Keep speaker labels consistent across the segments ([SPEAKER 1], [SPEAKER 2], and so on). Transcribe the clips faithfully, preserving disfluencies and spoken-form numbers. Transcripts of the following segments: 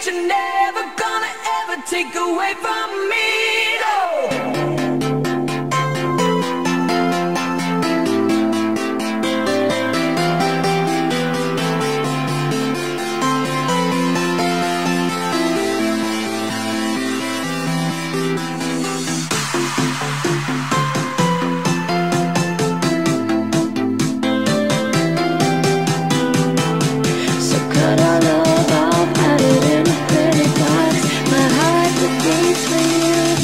[SPEAKER 1] that you're never gonna ever take away from me, no.
[SPEAKER 2] Cut our love off, had it in a pretty box. My heart that beats for you.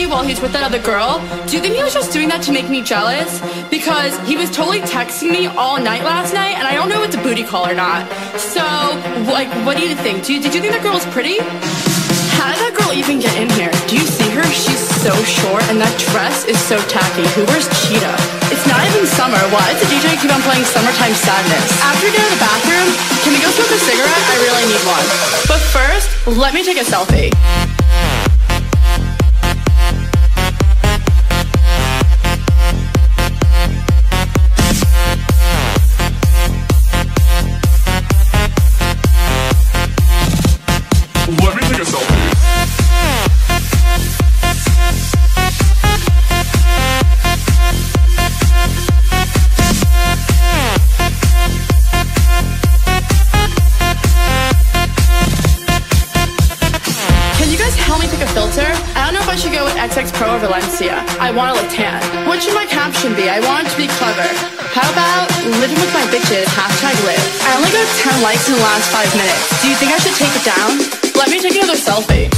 [SPEAKER 2] me while he's with that other girl. Do you think he was just doing that to make me jealous? Because he was totally texting me all night last night, and I don't know if it's a booty call or not. So, like, what do you think? Do you, did you think that girl was pretty? How did that girl even get in here? Do you see her? She's so short, and that dress is so tacky. Who wears cheetah? It's not even summer. Why does the D J keep on playing Summertime Sadness? After we get out of the bathroom, can we go smoke a cigarette? I really need one. But first, let me take a selfie.
[SPEAKER 3] Let me take a selfie.
[SPEAKER 2] Can you guys help me pick a filter? I don't know if I should go with X X Pro or Valencia. I want to look tan. What should my caption be? I want it to be clever. How about living with my bitches, hashtag live. I only got ten likes in the last five minutes. Do you think I should take it down? Let me take another selfie.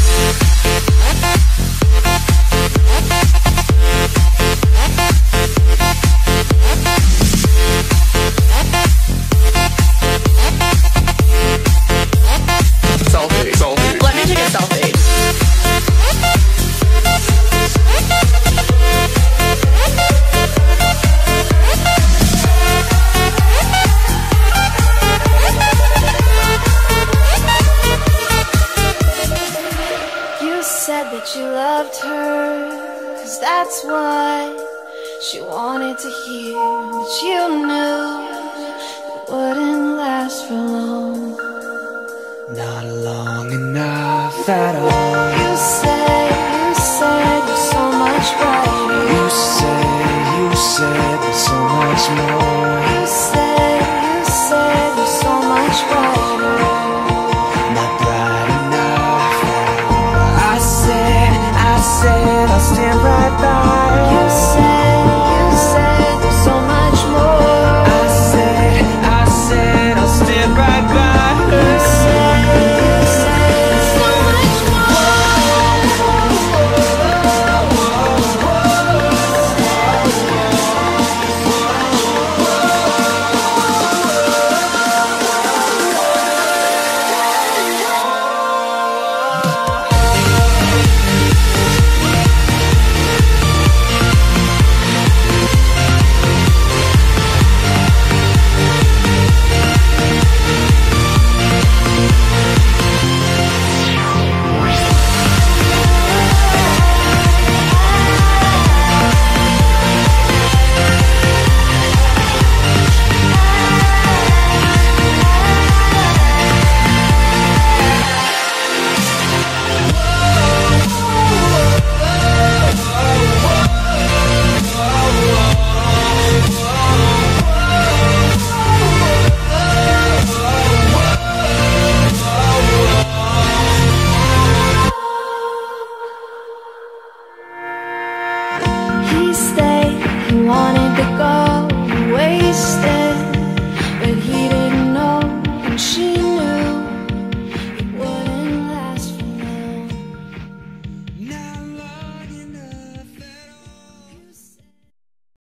[SPEAKER 3] Selfie, selfie.
[SPEAKER 2] Let me take a selfie.
[SPEAKER 4] You said that you loved her, 'cause that's what she wanted to hear. But you knew it wouldn't last for long.
[SPEAKER 5] Not long enough at all.
[SPEAKER 4] You said, you said you're so much brighter.
[SPEAKER 5] You said, you said there's so much more.